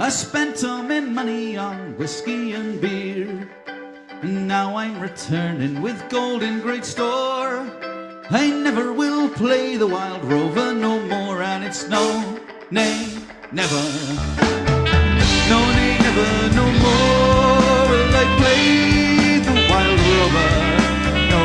I spent all my money on whiskey and beer, and now I'm returning with gold in great store. I never will play the wild rover no more, and it's no, nay, never. No, nay, never, no more will I play the wild rover. No,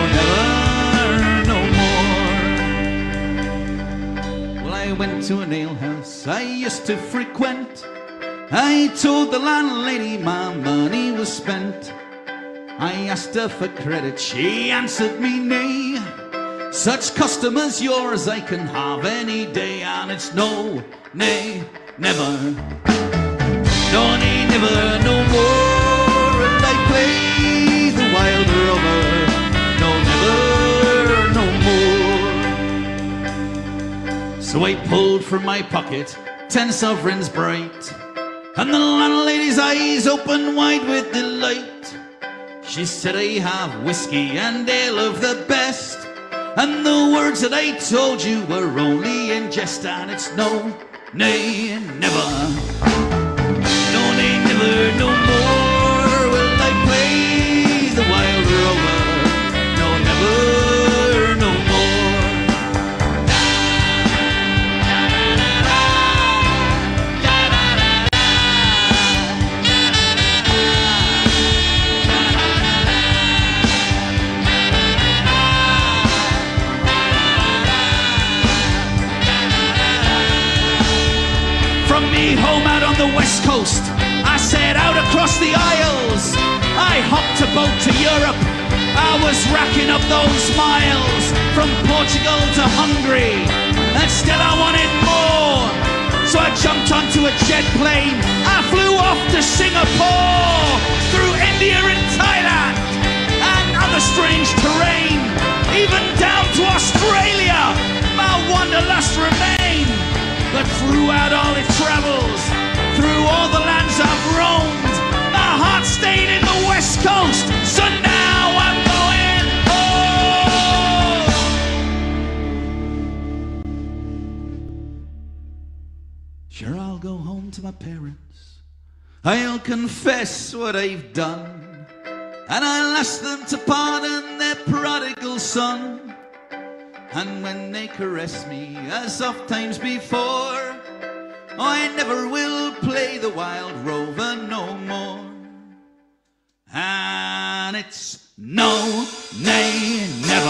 never, no more. Well, I went to an alehouse I used to frequent. I told the landlady my money was spent. I asked her for credit, she answered me nay. Such customers yours I can have any day, and it's no, nay, never. No, nay, never, no more will I play the wild rover. No, never, no more. So I pulled from my pocket 10 sovereigns bright, and the landlady's eyes opened wide with delight. She said, I have whiskey and ale of the best, and the words that I told you were only in jest, and it's no, nay, never. No, nay, never, no more will I play the wild rover. No, never, no more. From me home out on the west coast, I set out across the Isles. I hopped a boat to Europe, I was racking up those miles. From Portugal to Hungary, and still I wanted more. So I jumped onto a jet plane, I flew off to Singapore. Through India and Thailand, and other strange terrain, even down to Australia, my wanderlust remained. But throughout all its travels, through all the lands I've roamed, my heart stayed in the West Coast, so now I'm going home. Sure, I'll go home to my parents, I'll confess what I've done, and I'll ask them to pardon their prodigal son. And when they caress me as oft times before, I never will play the wild rover no more. And it's no, nay, never.